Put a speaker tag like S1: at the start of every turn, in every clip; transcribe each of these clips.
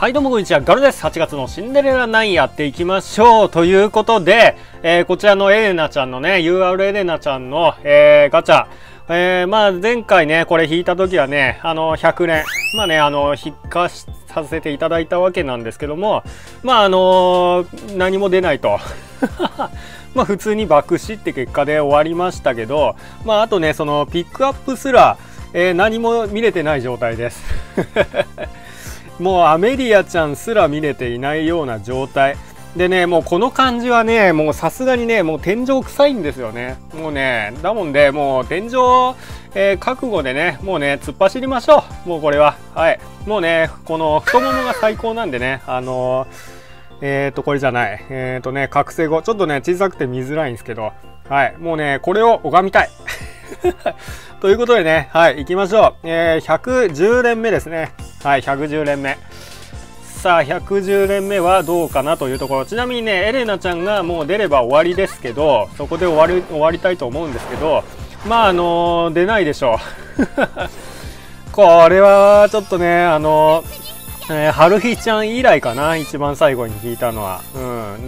S1: はいどうもこんにちは、ガルです。8月のシンデレラ9やっていきましょう。ということで、こちらのエレナちゃんのね、UR エレナちゃんの、ガチャ。まあ前回ね、これ引いた時はね、100連、まあね、引かさせていただいたわけなんですけども、まあ何も出ないと。まあ普通に爆死って結果で終わりましたけど、まああとね、そのピックアップすら、何も見れてない状態です。もうアメリアちゃんすら見れていないような状態でね、もうこの感じはね、もうさすがにね、もう天井臭いんですよね。もうね、だもんで、もう天井、覚悟でね、もうね、突っ走りましょう。もうこれは。はい。もうね、この太ももが最高なんでね、これじゃない。覚醒後。ちょっとね、小さくて見づらいんですけど、はい。もうね、これを拝みたい。ということでね、はい、行きましょう。110連目ですね。はい、110連目。さあ、110連目はどうかなというところ。ちなみにね、エレナちゃんがもう出れば終わりですけど、そこで終わりたいと思うんですけど、まあ、出ないでしょう。これは、ちょっとね、春日ちゃん以来かな、一番最後に聞いたのは。うん。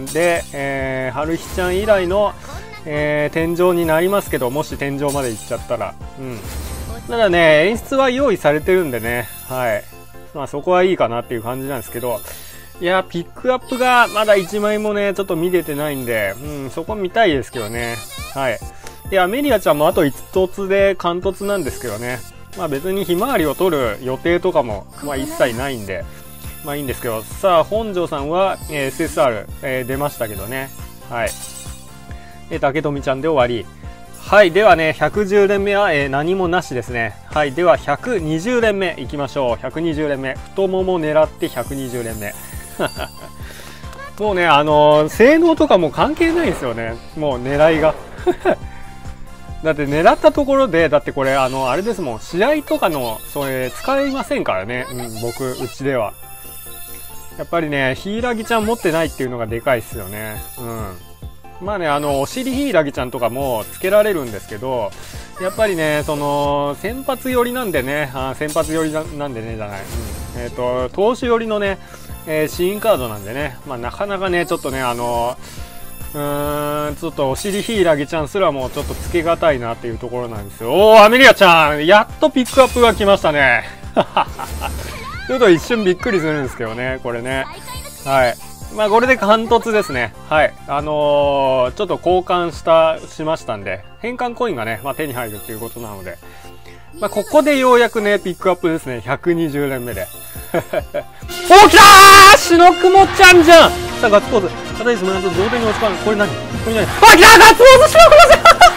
S1: で、春日ちゃん以来の、天井になりますけど、もし天井まで行っちゃったら。うん。ただね、演出は用意されてるんでね、はい。まあそこはいいかなっていう感じなんですけど、いや、ピックアップがまだ1枚もね、ちょっと見れてないんで、うん、そこ見たいですけどね。はい。で、アメリアちゃんもあと1つで完突なんですけどね。まあ別にひまわりを取る予定とかも、まあ一切ないんで、まあいいんですけど、さあ、本庄さんは、SSR、出ましたけどね。はい。竹富ちゃんで終わり。はい。ではね、110連目は、何もなしですね。はい。では、120連目いきましょう。120連目。太もも狙って120連目。もうね、性能とかも関係ないんですよね。もう狙いが。だって狙ったところで、だってこれ、あれですもん。試合とかの、それ、使いませんからね。うん、僕、うちでは。やっぱりね、ヒイラギちゃん持ってないっていうのがでかいっすよね。うん。まあね、お尻ヒイラギちゃんとかもつけられるんですけど、やっぱりね、その、先発寄りなんでね、先発寄りなんでね、じゃない。うん、投手寄りのね、シーンカードなんでね、まあなかなかね、ちょっとね、ちょっとお尻ヒイラギちゃんすらもちょっとつけがたいなっていうところなんですよ。おー、アメリアちゃんやっとピックアップが来ましたね。ちょっと一瞬びっくりするんですけどね、これね。はい。まあこれで完突ですね。はい。ちょっと交換しましたんで、変換コインがね、まあ手に入るっていうことなので、まあここでようやくね、ピックアップですね。120連目で。お、来たーしのくもちゃんじゃん。さあ、ガッツポーズ。ただいま同点に落ち込む。これ何？これ何？あ、来たーガッツポーズしのくも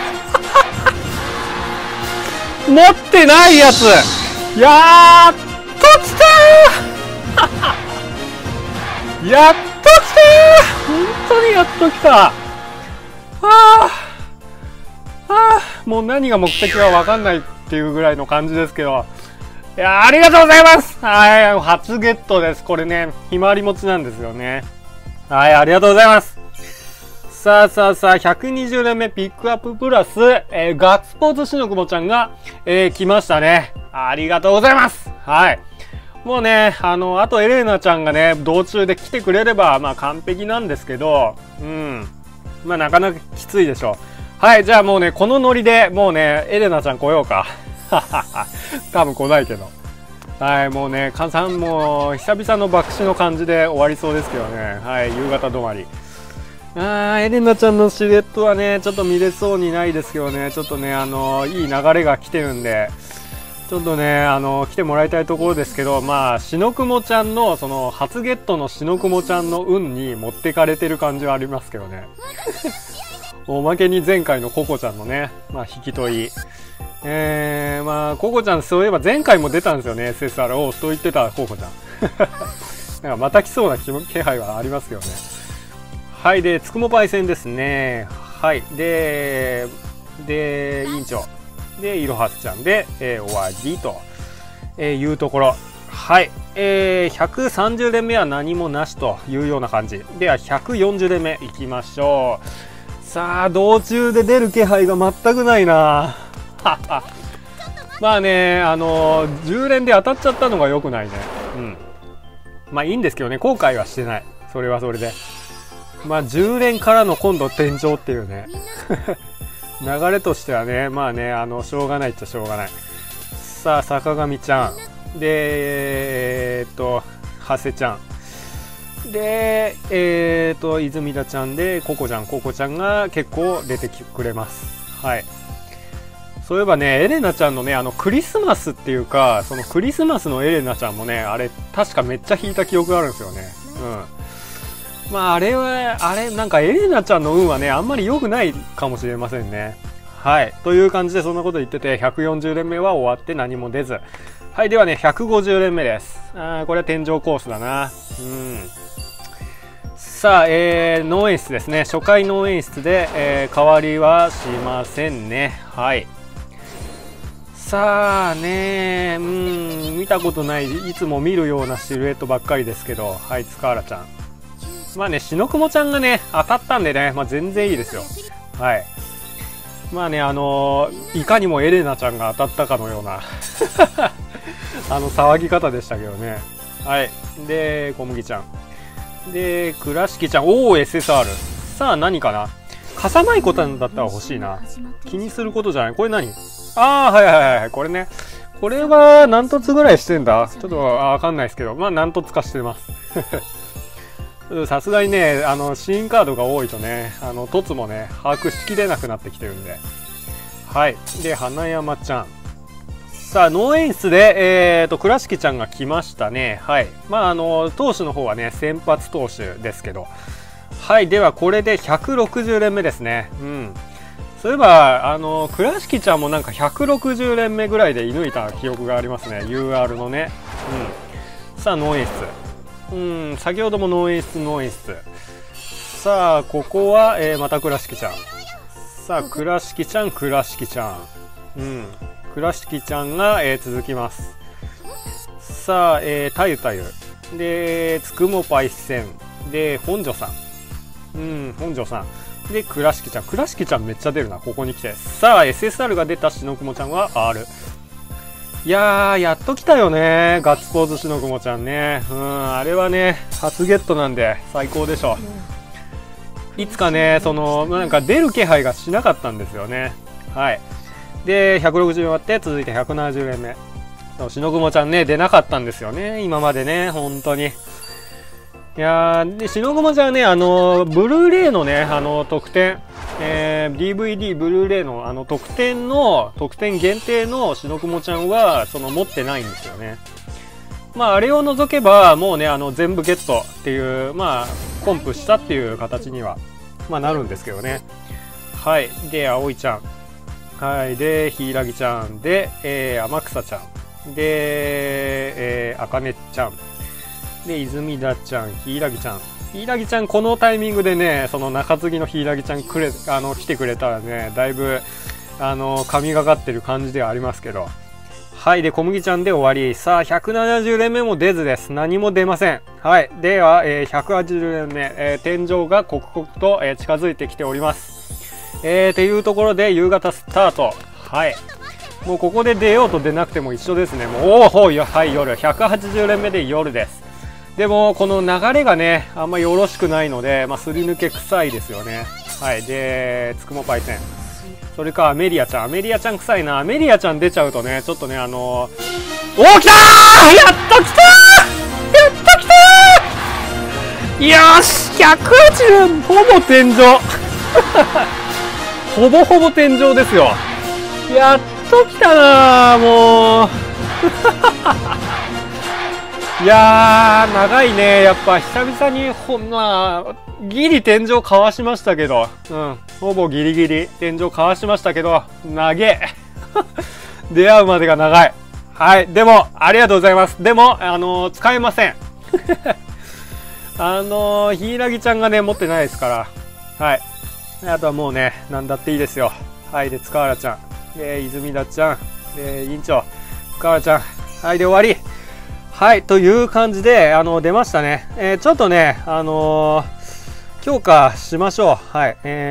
S1: ちゃん持ってないやつやーっと来たーやっと来たー本当にやっと来た。もう何が目的かわかんないっていうぐらいの感じですけど。いやー、ありがとうございます。はい、初ゲットです。これね、ひまわり持ちなんですよね。はい、ありがとうございます。さあ、120連目ピックアッププラス、ガッツポーズしのくもちゃんが、来ましたね。ありがとうございます。はい。もうね、あとエレーナちゃんがね、道中で来てくれれば、まあ完璧なんですけど、うん。まあなかなかきついでしょう。はい、じゃあもうね、このノリでもうね、エレーナちゃん来ようか。多分来ないけど。はい、もうね、もう久々の爆死の感じで終わりそうですけどね。はい、夕方止まり。エレナちゃんのシルエットはね、ちょっと見れそうにないですけどね、ちょっとね、いい流れが来てるんで、ちょっとね、来てもらいたいところですけど、まあ、しのくもちゃんの、その、初ゲットのしのくもちゃんの運に持ってかれてる感じはありますけどね。おまけに前回のココちゃんのね、まあ、引き取り。まあ、ココちゃん、そういえば前回も出たんですよね、SSR を、と言ってたココちゃん。なんかまた来そうな気配はありますけどね。はい、で、つくもパイセンですね。はい、で、委員長。で、いろはすちゃんで、終わりと、いうところ。はい。130連目は何もなしというような感じ。では、140連目いきましょう。さあ、道中で出る気配が全くないな。まあね、10連で当たっちゃったのが良くないね。うん。 まあいいんですけどね、後悔はしてない。それはそれで。まあ10連からの今度天井っていうね。流れとしてはね、まあね、しょうがないっちゃしょうがない。さあ、坂上ちゃん。で、長谷ちゃん。で、泉田ちゃんで、ココちゃんが結構出てくれます。はい。そういえばね、エレナちゃんのね、クリスマスっていうか、そのクリスマスのエレナちゃんもね、あれ、確かめっちゃ弾いた記憶があるんですよね。うん。まあ、あれ、なんかエレナちゃんの運はね、あんまり良くないかもしれませんね。はい。という感じでそんなこと言ってて、140連目は終わって何も出ず。はい。ではね、150連目です。これは天井コースだな。うん。さあ、ノー演出ですね。初回ノー演出で、代わりはしませんね。はい。さあね、見たことない、いつも見るようなシルエットばっかりですけど、はい、塚原ちゃん。まあね、しのくもちゃんがね、当たったんでね、まあ全然いいですよ。はい。まあね、いかにもエレナちゃんが当たったかのような騒ぎ方でしたけどね。はい。で、小麦ちゃん。で、倉敷ちゃん。おー、SSR。さあ、何かな。貸さないことだったら欲しいな。気にすることじゃない。これ何？ああ、はいはいはい。これね。これは何凸ぐらいしてんだ？ちょっとわかんないですけど。まあ何凸かしてます。さすがにね、新カードが多いとね、凸もね、把握しきれなくなってきてるんで。はい。で、花山ちゃん。さあ、ノー演出で、倉敷ちゃんが来ましたね。はい。まあ、投手の方はね、先発投手ですけど。はい。では、これで160連目ですね。うん。そういえば、倉敷ちゃんもなんか160連目ぐらいで射抜いた記憶がありますね。UR のね。うん。さあ、ノー演出。先ほどもノー演出。さあ、ここは、また倉敷ちゃん。さあ、倉敷ちゃん。倉敷ちゃんが、続きます。さあ、たゆ。で、つくもパイセン。で、本庄さん。本庄さん。で、倉敷ちゃん。倉敷ちゃんめっちゃ出るな、ここに来て。さあ、SSR が出たしのくもちゃんは R。いやー、やっと来たよね。ガッツポーズしのくもちゃんね。あれはね、初ゲットなんで最高でしょ。いつかね、なんか出る気配がしなかったんですよね。はい。で、160終わって、続いて170連目。しのくもちゃんね、出なかったんですよね。今までね、本当に。いやー、で、しのくもちゃんね、ブルーレイのね、特典、DVD、ブルーレイの、特典限定のしのくもちゃんは、持ってないんですよね。まあ、あれを除けば、もうね、全部ゲットっていう、まあ、コンプしたっていう形には、まあ、なるんですけどね。はい。で、葵ちゃん。はい。で、柊ちゃん。で、天草ちゃん。で、あかねちゃん。で、泉田ちゃん、柊ちゃん。柊ちゃん、このタイミングでね、中継ぎの柊ちゃん来てくれたらね、だいぶ、神がかってる感じではありますけど。はい。で、小麦ちゃんで終わり。さあ、170連目も出ずです。何も出ません。はい。では、180連目、天井が刻々と、近づいてきております。っていうところで、夕方スタート。はい。もうここで出ようと出なくても一緒ですね。もう、はい、夜。180連目で夜です。でも、この流れがね、あんまよろしくないので、まあ、すり抜け臭いですよね。はい。で、つくもパイセン。それか、アメリアちゃん。アメリアちゃん臭いな。アメリアちゃん出ちゃうとね、ちょっとね、おー、来たー！やっと来たー！やっと来たー！よーし !180! ほぼ天井ほぼほぼ天井ですよ。やっと来たなー、もう。いやー、長いね。やっぱ久々にまあ、ギリ天井かわしましたけど、ほぼギリギリ天井かわしましたけど、長え。出会うまでが長い。はい。でも、ありがとうございます。でも、使えません。柊ちゃんがね、持ってないですから。はい。あとはもうね、なんだっていいですよ。はい。で、塚原ちゃん。で、泉田ちゃん。で、委員長。塚原ちゃん。はい。で、終わり。はい。という感じで、出ましたね。ちょっとね、強化しましょう。はい。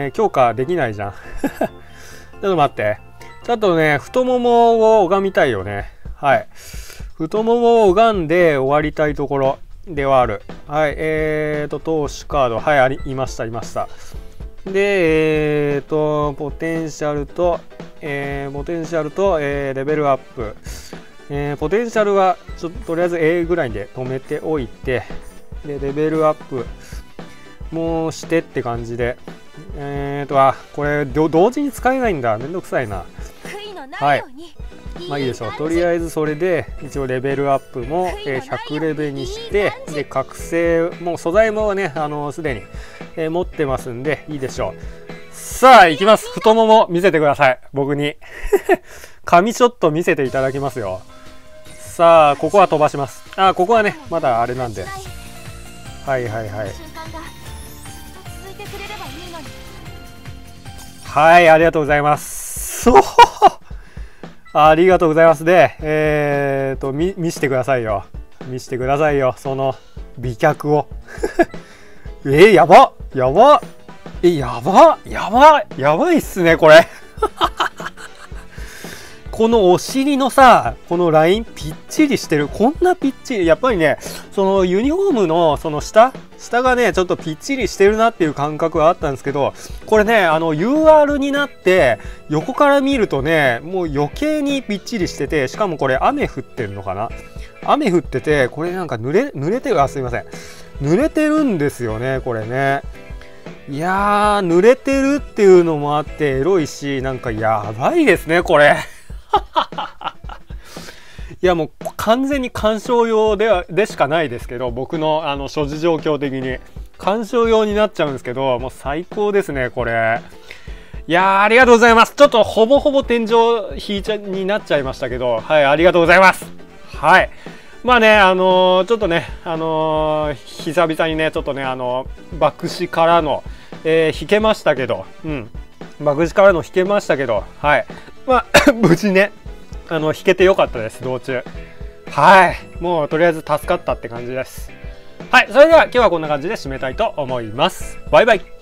S1: 強化できないじゃん。ちょっと待って。ちょっとね、太ももを拝みたいよね。はい。太ももを拝んで終わりたいところ。 ではある。はい、投手カード、はい、いました、いました。で、ポテンシャルと、レベルアップ。ポテンシャルはとりあえず A ぐらいで止めておいて、でレベルアップもしてって感じで、これ同時に使えないんだ、めんどくさいな。はい、まあいいでしょう。とりあえずそれで一応レベルアップも100レベルにして、で覚醒も素材もねすでに持ってますんでいいでしょう。さあ行きます。太もも見せてください、僕に。紙ショット見せていただきますよ。さあここは飛ばします。あ、ここはねまだあれなんで、はいはいはいはい、ありがとうございます。ありがとうございます。で、見してくださいよ。見してくださいよ。その美脚を。やばやばやばやばやばいっすね、これ。このお尻のさ、このラインぴっちりしてる。こんなぴっちり。やっぱりね、そのユニフォームのその下がね、ちょっとぴっちりしてるなっていう感覚はあったんですけど、これね、UR になって、横から見るとね、もう余計にぴっちりしてて、しかもこれ雨降ってるのかな？雨降ってて、これなんか濡れてる、あ、すいません。濡れてるんですよね、これね。いやー、濡れてるっていうのもあって、エロいし、なんかやばいですね、これ。いやもう完全に鑑賞用でしかないですけど、僕の所持状況的に鑑賞用になっちゃうんですけど、もう最高ですねこれ。いやー、ありがとうございます。ちょっとほぼほぼ天井になっちゃいましたけど、はい、ありがとうございます。はい、まあね、ちょっとね、久々にね、ちょっとね、爆死からの、引けましたけど、爆死からの引けましたけど、はい、まあ無事ね、引けてよかったです、道中。はい、もうとりあえず助かったって感じです。はい、それでは今日はこんな感じで締めたいと思います。バイバイ。